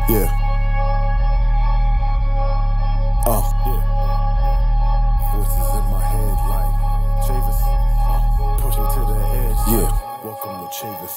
Yeah. Yeah. Voices in my head like Chavis. Push me to the edge. Yeah. Welcome to Chavis.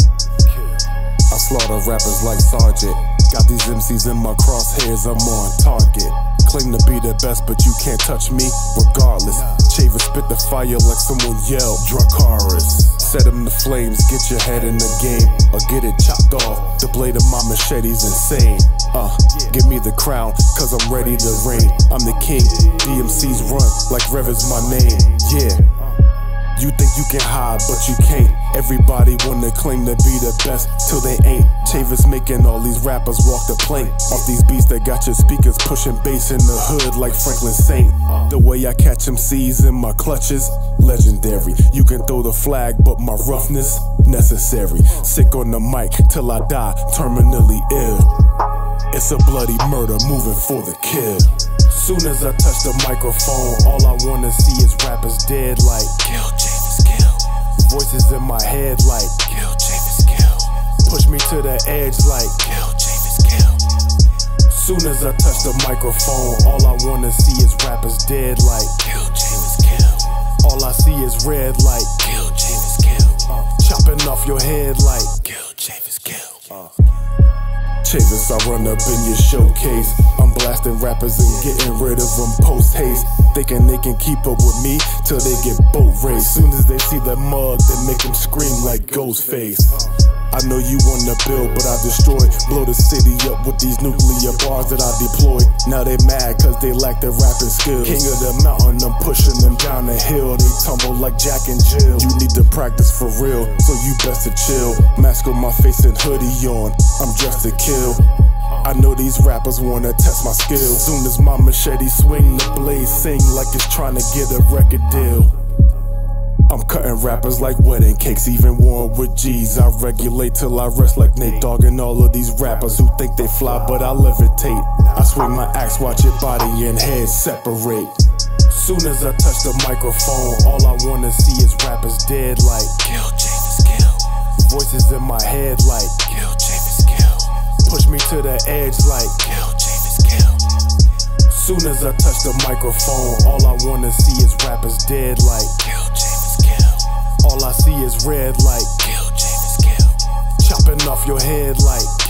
I slaughter rappers like Sergeant. Got these MCs in my crosshairs, I'm on target. Claim to be the best, but you can't touch me regardless. Chavis spit the fire like someone yelled Dracarys. Set him to flames, get your head in the game, or get it chopped off. The blade of my machete's insane. Give me the crown, cause I'm ready to reign. I'm the king, DMCs run like Rev is my name. Yeah. You think you can hide, but you can't. Everybody wanna claim to be the best till they ain't. Chavis making all these rappers walk the plank. Off these beats that got your speakers pushing bass in the hood like Franklin Saint. The way I catch MCs in my clutches, legendary. You can throw the flag, but my roughness, necessary. Sick on the mic till I die, terminally ill. It's a bloody murder, moving for the kill. Soon as I touch the microphone, all I wanna see is rappers dead like kill, Chavis, kill. Voices in my head like kill, Chavis, kill. Push me to the edge like kill, Chavis, kill. Soon as I touch the microphone, all I wanna see is rappers dead like kill, Chavis, kill. All I see is red like kill, Chavis, kill. Chopping off your head like kill, Chavis, kill. Chavis, I run up in your showcase. I'm blasting rappers and getting rid of them post haste. Thinking they can keep up with me till they get boat raced. Soon as they see the mug, they make them scream like Ghostface. I know you wanna build, but I destroy. Blow the city up with these nuclear bars that I deploy. Now they mad cause they lack the rapping skills. King of the mountain, I'm pushing them down the hill. They tumble like Jack and Jill. You need to practice for real, so you best to chill. Mask on my face and hoodie on, I'm dressed to kill. I know these rappers wanna test my skills. Soon as my machete swing, the blade sing like it's trying to get a record deal. I'm cutting rappers like wedding cakes, even worn with G's. I regulate till I rest like Nate Dogg and all of these rappers who think they fly, but I levitate. I swing my axe, watch your body and head separate. Soon as I touch the microphone, all I wanna see is rappers dead like kill, Chavis, kill. Voices in my head like kill, Chavis, kill. Push me to the edge like kill, Chavis, kill. Soon as I touch the microphone, all I wanna see is rappers dead like kill, Chavis, kill. All I see is red like kill, Chavis, kill. Chopping off your head like